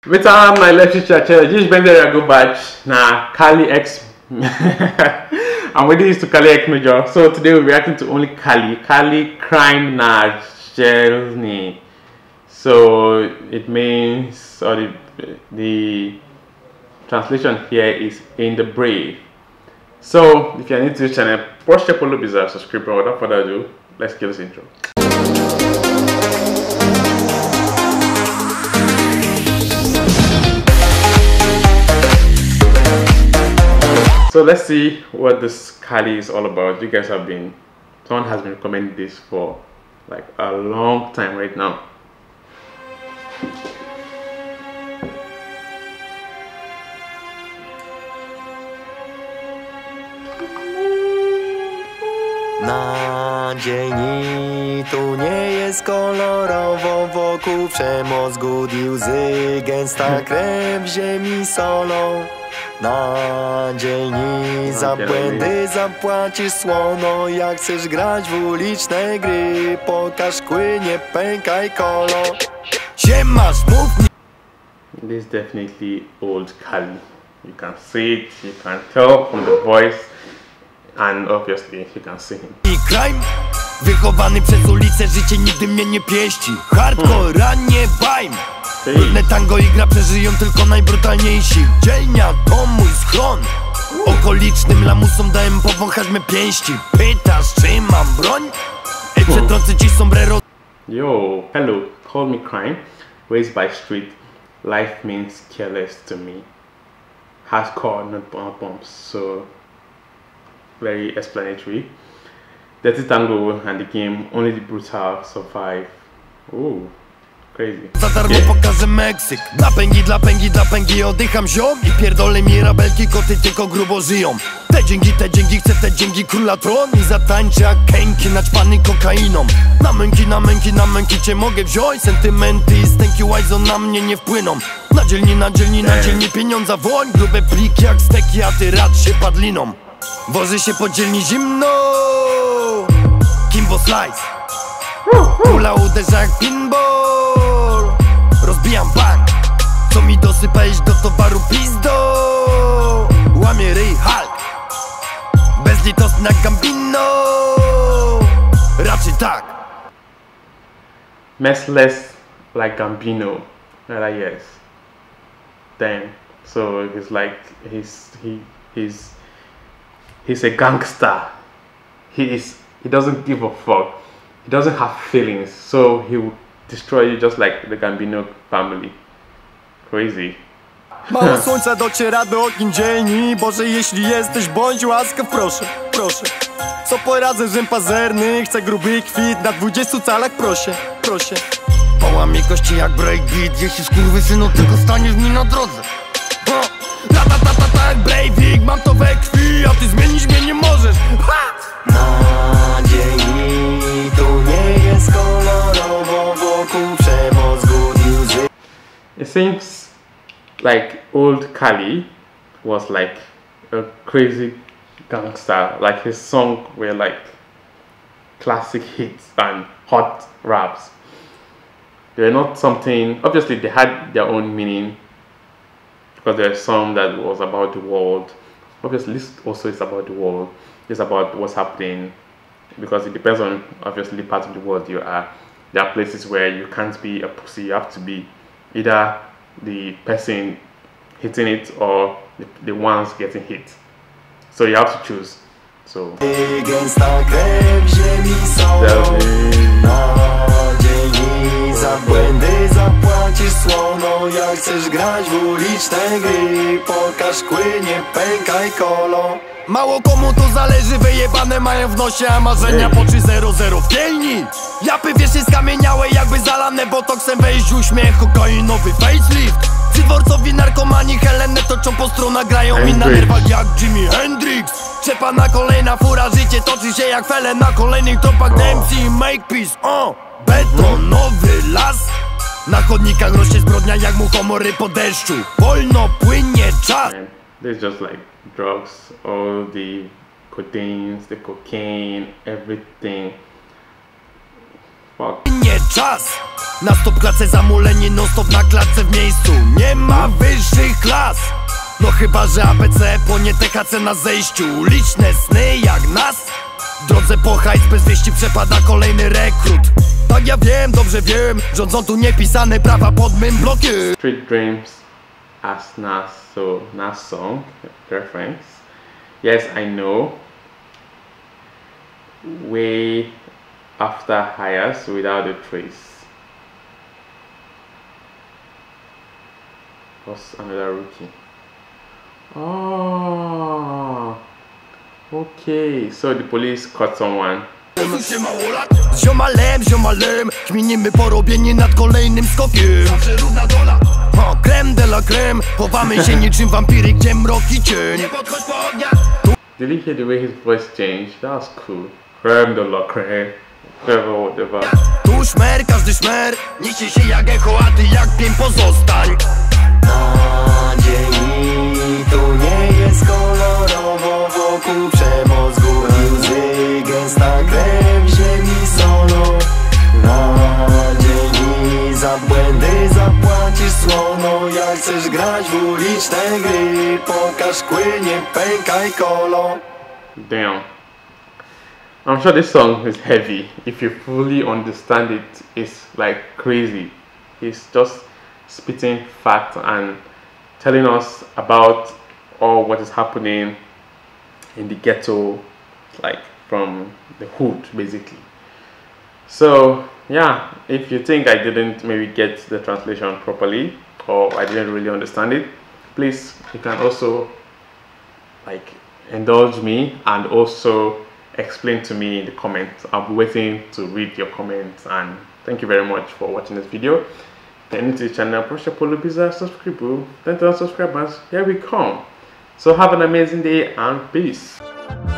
Witam najlepszy przyjaciele. Dziś będę reagować na Kali X. I'm ready to Kali X Major. So today we're reacting to only Kali. Kali Crime na Journey. So it means, or the translation here is in the brave. So if you're new to this channel, push the follow button, subscribe. Without further ado, let's get this intro. So let's see what this Kali is all about. You guys have been, someone has been recommending this for like a long time right now. Na dzień tu nie jest kolorowo, wokół przemoc, głód i łzy, gęsta krew ziemi solą. Na dzień za błędy zapłacisz słono, jak chcesz grać w uliczne gry, pokaż kły, nie pękaj kolo. Siemasz, mów mi. This is definitely old Kali. You can see it, you can tell from the voice, and obviously you can see him. I crime, wychowany przez ulicę, życie nigdy mnie nie pieści. Hardcore, a nie bajm. Brudne tango i gra przeżyją tylko najbrutalniejsi. Dzielnia to mój schron. Okolicznym lamusom dałem powąchać me pięści. Pytasz, czy mam broń? Ej, przetrącę ci sombrero. Yo, hello, call me crime. Raised by street, life means careless to me. Hardcore, not bombs, so very explanatory. Dirty tango and the game, only the brutal survive. Ooh. Crazy. Za darmo pokażę Meksyk. Dla pęgi oddycham ziom. I pierdolę mirabelki, koty tylko grubo żyją. Te dzięki, chcę te dzięki króla tron. I zatańczę jak kęki, naćpany kokainą. Na męki cię mogę wziąć. Sentymenty i stęki łajzo na mnie nie wpłyną. Na dzielni pieniądza woń. Grube pliki jak steki, a ty rad się padliną. Woży się po dzielni zimno. Kimbo Slice. Kula uderza jak pinball. Rozbijam bank. Co mi dosypałeś do towaru pizdo. Łamie ryj Hulk. Bezlitosny jak Gambino. Raczej tak. Merciless like Gambino. Yes. Damn. So it's like he's a gangster. He doesn't give a fuck. He doesn't have feelings, so he will destroy you just like the Gambino family. Crazy. Mało słońca dociera do okien dzielni. Boże, jeśli jesteś, bądź łaskaw, proszę. Co poradzę, żem pazerny. Chcę gruby kwit na 20 calach, proszę. Połamie kości jak breakbeat. Jeśli skurwysynu tylko staniesz mi na drodze. Jak Breivik, mam to we krwi, a ty zmienić mnie nie możesz. Nadziei tu nie jest kolorowo, wokół przemoc, głód i łzy. It seems like old Kali was like a crazy gangster. Like his songs were like classic hits and hot raps. They were not something, obviously they had their own meaning, because there's some that was about the world. Obviously this also is about the world. It's about what's happening, because it depends on obviously the part of the world you are. There are places where you can't be a pussy. You have to be either the person hitting it or the ones getting hit. So you have to choose. So za błędy zapłacisz słono. Jak chcesz grać w uliczne gry, pokaż kły, nie pękaj kolo. Mało komu to zależy, wyjebane mają w nosie, a marzenia po 3-0-0 w kielni. Japy wiesz jest skamieniałe, jakby zalane botoksem. Wejść uśmiech, kokainowy facelift. Przy dworcowi narkomani Helenę toczą po stronach, grają mi na nerwach jak Jimi Hendrix. Trzepana kolejna fura, życie toczy się jak fele na kolejnych tropach. MC Makepeace, betonowy las. Na chodnikach rośnie zbrodnia jak muchomory po deszczu. Wolno płynie czas. This is just like drugs, all the codeines, the cocaine, everything. Fuck. Nie czas. Na stop klatce zamuleni, non stop na klatce w miejscu. Nie ma wyższych klas. No chyba, że ABC płonie THC na zejściu. Liczne sny jak nas. W drodze po hajs bez wieści przepada kolejny rekrut. Tak ja wiem, dobrze wiem, rządzą tu niepisane prawa pod mym blokiem. Street Dreams as Nas song reference. Yes, I know. Way after hires without a trace. What's another rookie? Oh, okay. So the police caught someone. Ziomalem, kminimy porobienie nad kolejnym skokiem. Zawsze równa dola. Creme de la creme, chowamy się niczym wampiry, gdzie mrok i cień. Nie podchodź po ogniach. Did you hear the way his voice changed? That was cool. Creme de la creme. Whatever. Tu szmer, każdy szmer. Niesie się jak echo, a ty jak pień pozostań. Nadziei, tu nie jest kolorowo. Wokół przemoc, góry, łzy, gęsta krew, ziemi solą. Nadziei, za błędy zapłacisz słono. Jak chcesz grać w uliczne gry, pokaż kły, nie pękaj kolą. Damn. I'm sure this song is heavy. If you fully understand it, it's like crazy. He's just spitting facts and telling us about all what is happening in the ghetto, like from the hood basically. So yeah, if you think I didn't maybe get the translation properly or I didn't really understand it, please, you can also like indulge me and also explain to me in the comments. I'll be waiting to read your comments, and thank you very much for watching this video. If you're new to the channel, push the Polo Bizarre subscribe, then tell subscribers, here we come. So have an amazing day and peace.